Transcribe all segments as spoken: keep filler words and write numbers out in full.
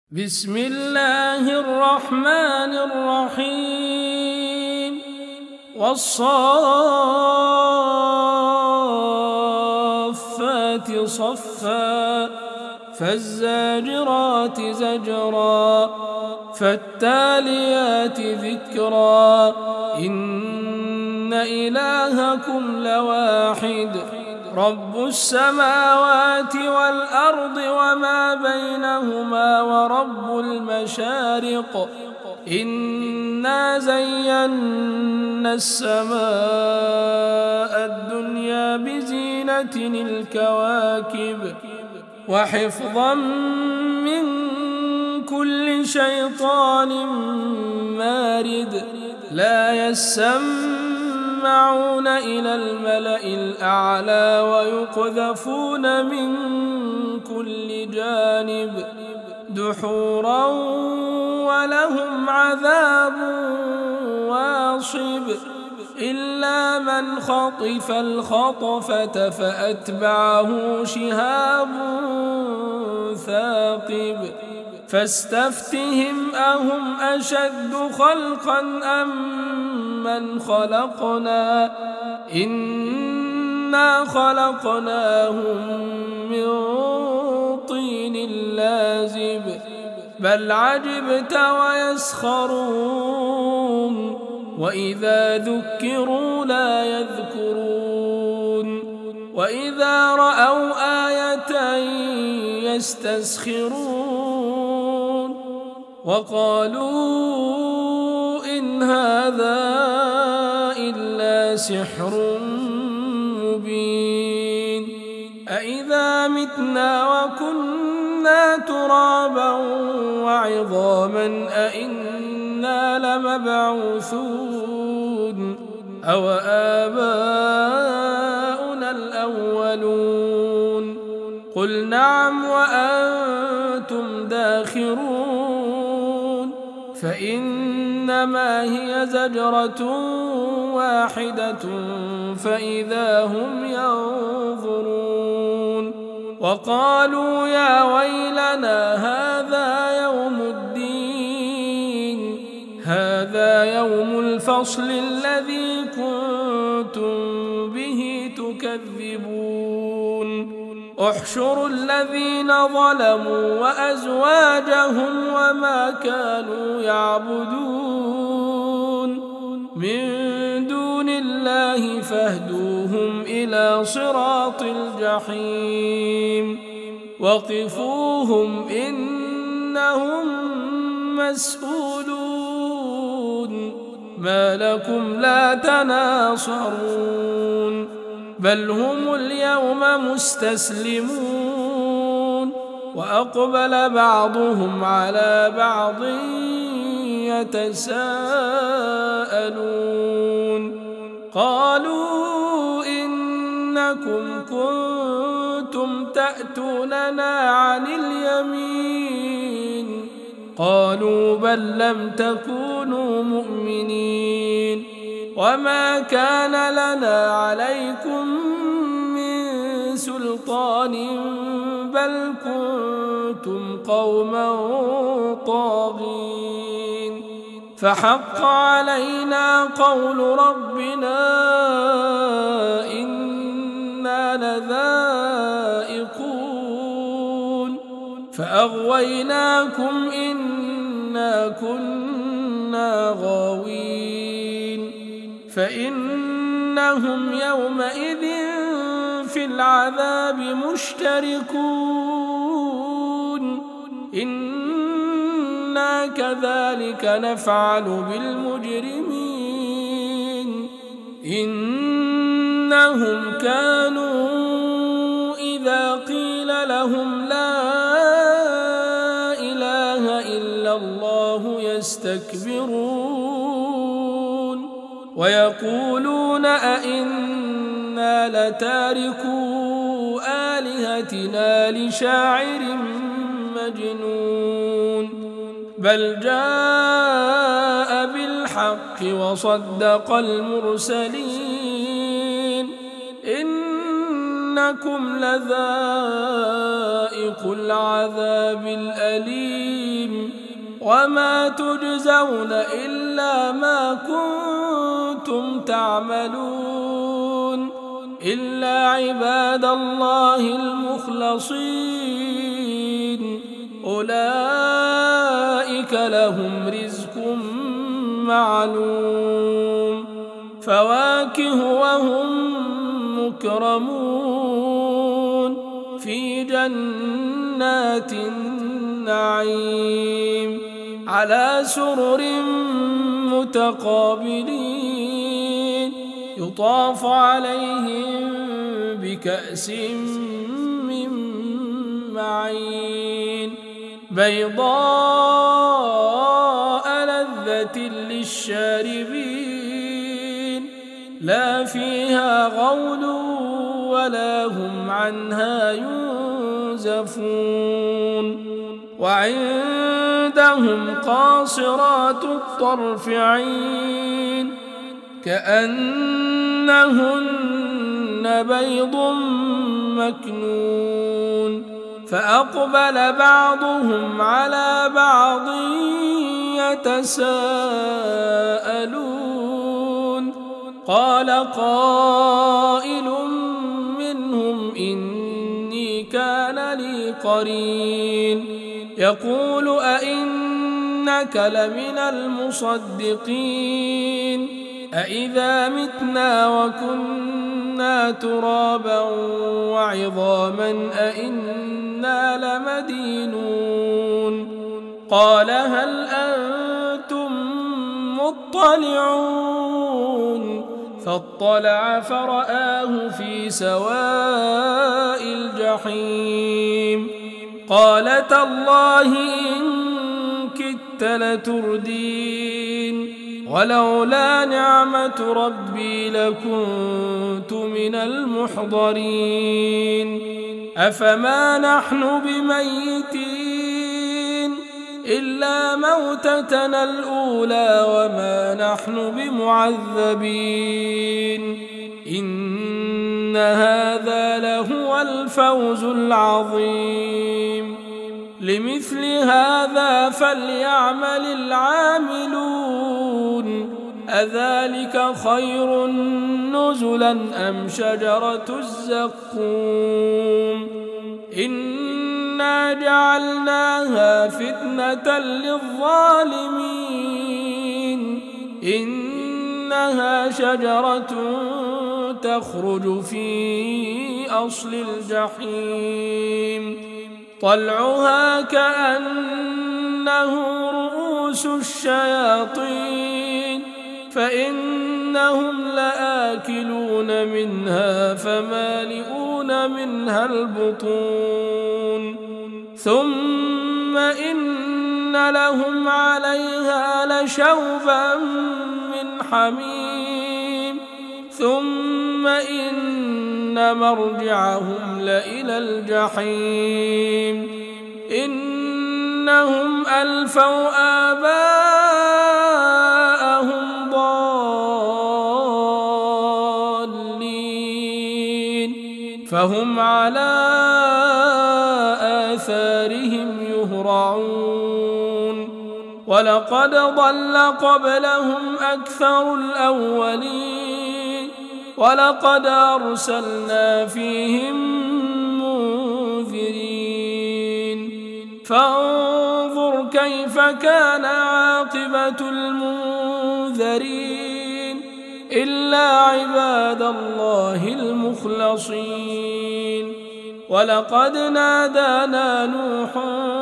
بسم الله الرحمن الرحيم والصافات صفا فالزاجرات زجرا فالتاليات ذكرا إن إلهكم لواحد رب السماوات والأرض وما بينهما ورب المشارق إنا زينا السماء الدنيا بزينة الكواكب وحفظا من كل شيطان مارد لا يسمعون إلى الملأ الأعلى ويقذفون من كل جانب دحورا ولهم عذاب واصب إلا من خطف الخطفة فأتبعه شهاب ثاقب فاستفتهم أهم أشد خلقا أم من خلقنا إنا خلقناهم من طين لازب بل عجبت ويسخرون وإذا ذكروا لا يذكرون وإذا رأوا آية يستسخرون وقالوا إن هذا إلا سحر مبين أإذا متنا وكنا ترابا وعظاما أإنا لمبعوثون أو آباؤنا الأولون قل نعم وأنتم داخرون فإنما هي زجرة واحدة فإذا هم ينظرون وقالوا يا ويلنا هذا يوم الدين هذا يوم الفصل الذي كنتم به تكذبون احشروا الذين ظلموا وأزواجهم وما كانوا يعبدون من دون الله فاهدوهم إلى صراط الجحيم وقفوهم إنهم مسؤولون ما لكم لا تناصرون بل هم اليوم مستسلمون وأقبل بعضهم على بعض يتساءلون قالوا إنكم كنتم تأتوننا عن اليمين قالوا بل لم تكونوا مؤمنين وما كان لنا عليكم من سلطان بل كنتم قوما طاغين فحق علينا قول ربنا إنا لذائقون فأغويناكم إنا كنا غاوين فإنهم يومئذ في العذاب مشتركون إنا كذلك نفعل بالمجرمين إنهم كانوا إذا قيل لهم لا إله إلا الله يستكبرون ويقولون أئنا لتاركو آلهتنا لشاعر مجنون بل جاء بالحق وصدق المرسلين إنكم لذائق العذاب الأليم وما تجزون إلا ما كنتم تعملون إلا عباد الله المخلصين أولئك لهم رزق معلوم فواكه وهم مكرمون في جنات النعيم على سرر متقابلين يطاف عليهم بكأس من معين بيضاء لذة للشاربين لا فيها غول ولا هم عنها ينزفون وعندهم قاصرات الطرف عين كأنهن بيض مكنون فأقبل بعضهم على بعض يتساءلون قال قائل منهم إني كان لي قرين يقول أئنك لمن المصدقين أئذا متنا وكنا ترابا وعظاما أئنا لمدينون قال هل أنتم مطلعون فاطلع فرآه في سواء الجحيم قال تالله إن كدت لتردين ولولا نعمة ربي لكنت من المحضرين أفما نحن بميتين إلا موتتنا الأولى وما نحن بمعذبين إن هذا لهو الفوز العظيم لمثل هذا فليعمل العاملون أذلك خير نزلا أم شجرة الزقوم إنا جعلناها فتنة للظالمين إنها شجرة تخرج في أصل الجحيم طلعها كأنه رؤوس الشياطين فإنهم لآكلون منها فمالئون منها البطون ثم إن لهم عليها لشوبا من حميم ثم إن مرجعهم لإلى الجحيم إنهم ألفوا آباءهم ضالين فهم على آثارهم يهرعون ولقد ضل قبلهم أكثر الأولين ولقد أرسلنا فيهم منذرين فانظر كيف كان عاقبة المنذرين إلا عباد الله المخلصين ولقد نادانا نوح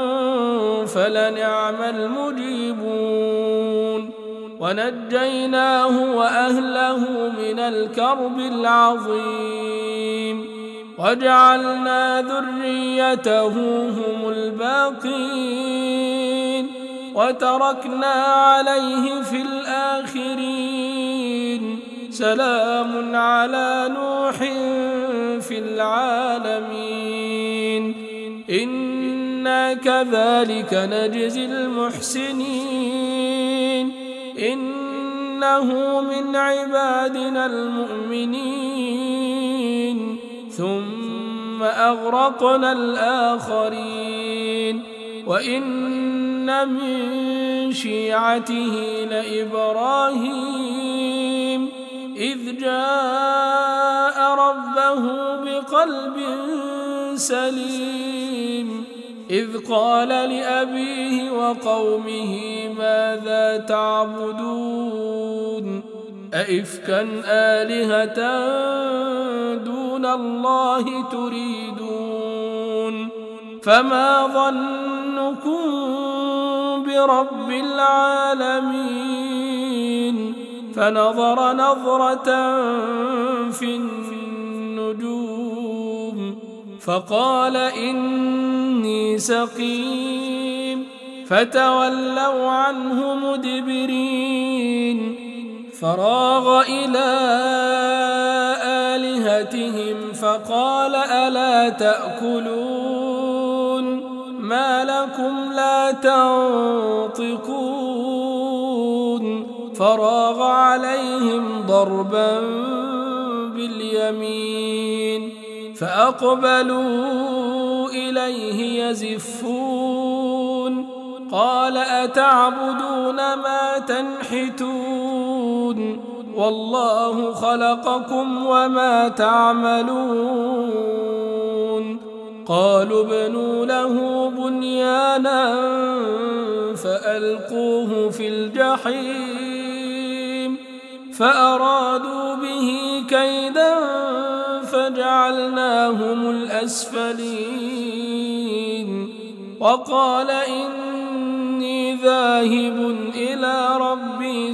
فلنعم المجيبون ونجيناه وأهله من الكرب العظيم وجعلنا ذريته هم الباقين وتركنا عليه في الآخرين سلام على نوح في العالمين إنا كذلك نجزي المحسنين إنه من عبادنا المؤمنين ثم أغرقنا الآخرين وإن من شيعته لإبراهيم إذ جاء ربه بقلب سليم إذ قال لأبيه وقومه ماذا تعبدون أئفكا آلهة دون الله تريدون فما ظنكم برب العالمين فنظر نظرة في النجوم فقال إني سقيم فتولوا عنه مدبرين فراغ إلى آلهتهم فقال ألا تأكلون ما لكم لا تنطقون فراغ عليهم ضربا باليمين فأقبلوا إليه يزفون قال أتعبدون ما تنحتون والله خلقكم وما تعملون قالوا ابنوا له بنيانا فألقوه في الجحيم فأرادوا به كيدا فجعلناهم الأسفلين وقال إني ذاهب إلى ربي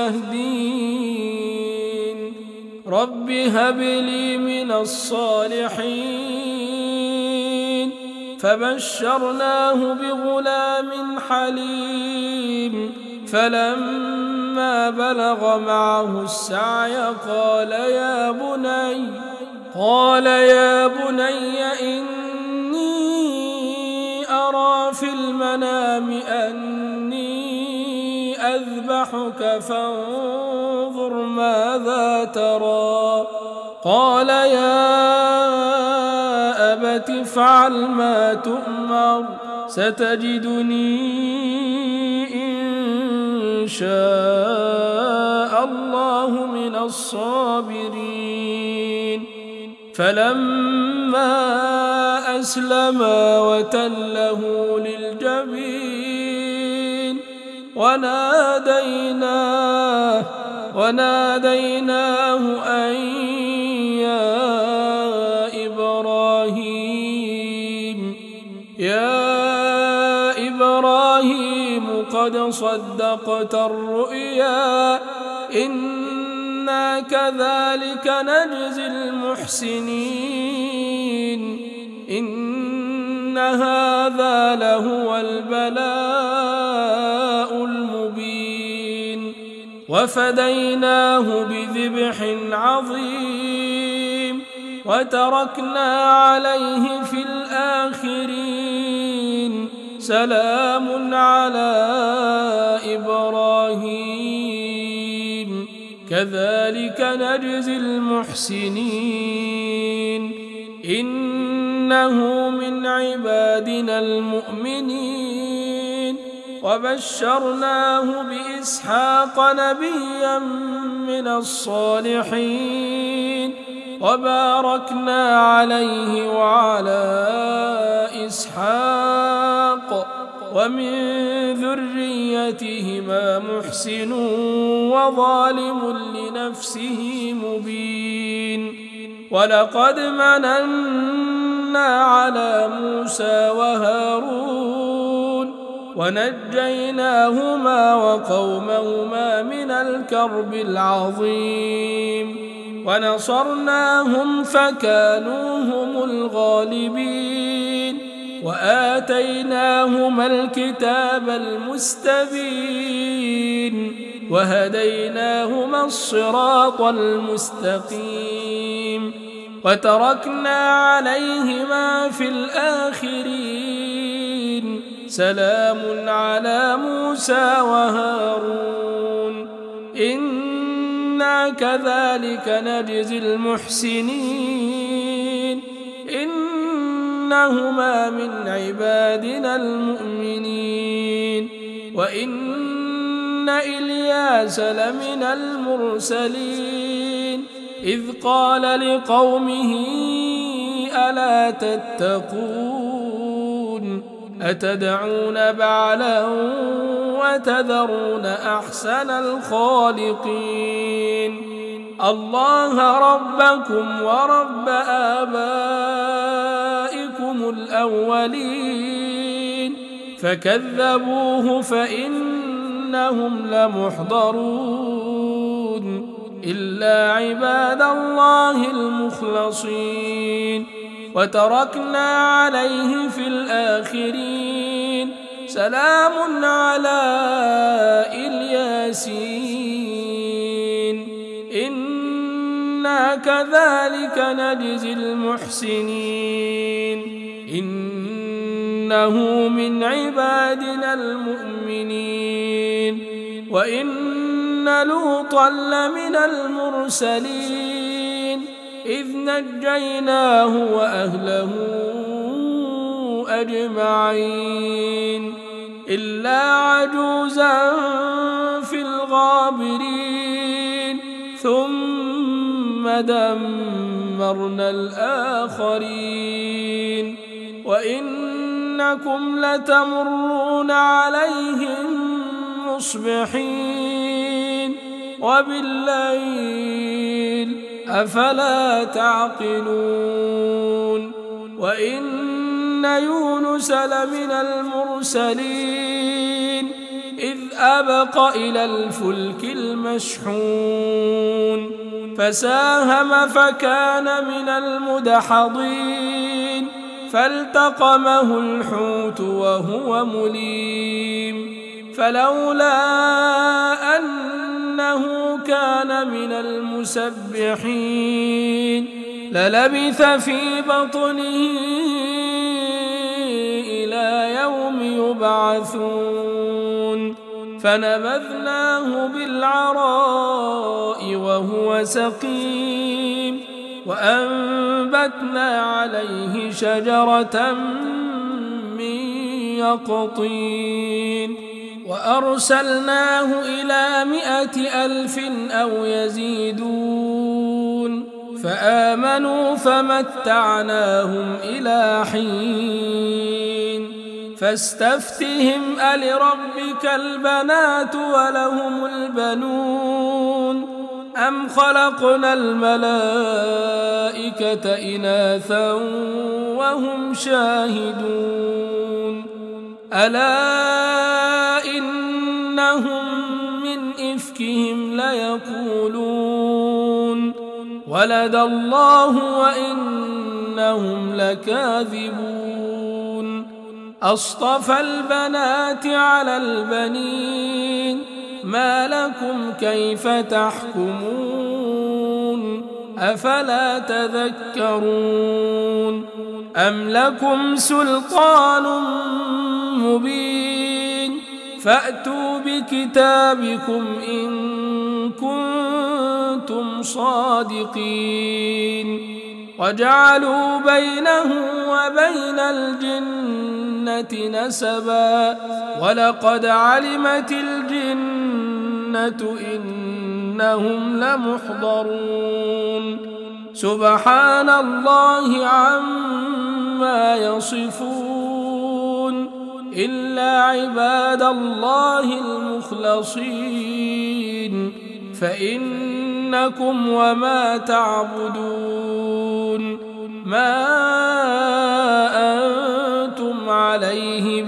سيهدين رب هب لي من الصالحين فبشرناه بغلام حليم فلما بلغ معه السعي قال يا بني قال يا بني إني أرى في المنام أني أذبحك فانظر ماذا ترى قال يا أبت افعل ما تؤمر ستجدني إن شاء الله من الصابرين فلما أسلما وتله للجبين وناديناه وناديناه أن يا إبراهيم يا إبراهيم قد صدقت الرؤيا إنا كذلك نجزي المحسنين إن هذا لهو البلاء المبين وفديناه بذبح عظيم وتركنا عليه في الآخرين سلام على إبراهيم كذلك نجزي المحسنين إنه من عبادنا المؤمنين وبشرناه بإسحاق نبيا من الصالحين وباركنا عليه وعلى إسحاق ومن ذريتهما محسن وظالم لنفسه مبين ولقد مننا على موسى وهارون ونجيناهما وقومهما من الكرب العظيم ونصرناهم فكانوا هم الغالبين وآتيناهما الكتاب المستبين وهديناهما الصراط المستقيم وتركنا عليهما في الآخرين سلام على موسى وهارون إنا كذلك نجزي المحسنين إن إنهما من عبادنا المؤمنين وإن إلياس لمن المرسلين إذ قال لقومه ألا تتقون أتدعون بعلا وتذرون أحسن الخالقين الله ربكم ورب آبائكم الأولين فكذبوه فإنهم لمحضرون إلا عباد الله المخلصين وتركنا عليه في الآخرين سلام على الياسين إنا كذلك نجزي المحسنين إنه من عبادنا المؤمنين وإن لوطا لمن المرسلين إذ نجيناه وأهله أجمعين إلا عجوزا في الغابرين ثم دمرنا الآخرين وإنكم لتمرون عليهم مصبحين وبالليل أفلا تعقلون وإن يونس لمن المرسلين إذ أبق إلى الفلك المشحون فساهم فكان من المدحضين فالتقمه الحوت وهو مليم فلولا أنه كان من المسبحين للبث في بطنه إلى يوم يبعثون فنبذناه بالعراء وهو سقيم وأنبتنا عليه شجرة من يقطين وأرسلناه إلى مائة ألف أو يزيدون فآمنوا فمتعناهم إلى حين فاستفتهم ألربك البنات ولهم البنون أم خلقنا الملائكة إناثا وهم شاهدون ألا إنهم من إفكهم ليقولون ولد الله وإنهم لكاذبون أصطفى البنات على البنين ما لكم كيف تحكمون أفلا تذكرون أم لكم سلطان مبين فأتوا بكتابكم إن كنتم صادقين وجعلوا بينه وبين الجنة نسبا ولقد علمت الجنة إنهم لمحضرون سبحان الله عما يصفون إلا عباد الله المخلصين فإنكم وما تعبدون ما أنتم عليه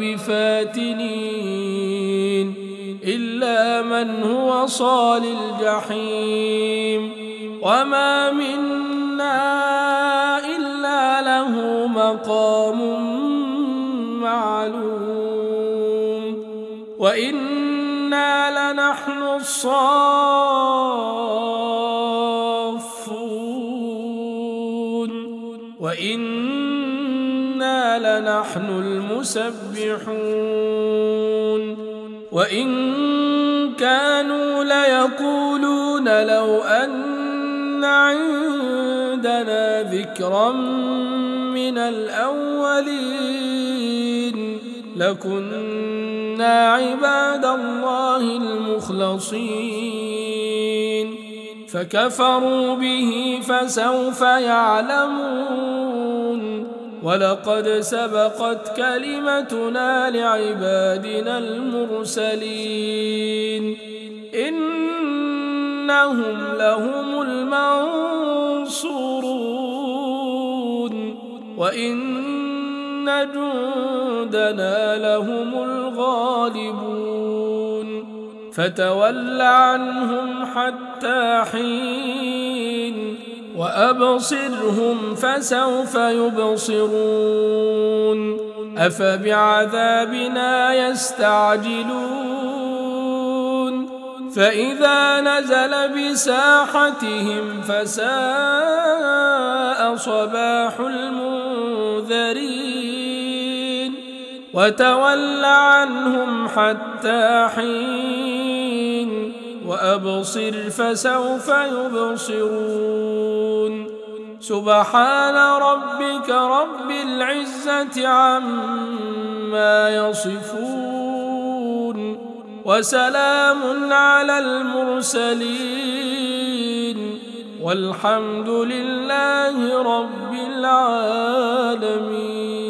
بفاتنين إلا من هو صال الجحيم وما منا إلا له مقام معلوم وإنا لنحن الصافون وإنا لنحن المسبحون وإن كانوا ليقولون لو أن عندنا لنا ذكرا من الأولين لكنا عباد الله المخلصين فكفروا به فسوف يعلمون ولقد سبقت كلمتنا لعبادنا المرسلين إنهم لهم المنصورون وإن جندنا لهم الغالبون فتول عنهم حتى حين وأبصرهم فسوف يبصرون أفبعذابنا يستعجلون فإذا نزل بساحتهم فساء صباح المنذرين وتول عنهم حتى حين وأبصر فسوف يبصرون سبحان ربك رب العزة عما يصفون وسلام على المرسلين والحمد لله رب العالمين.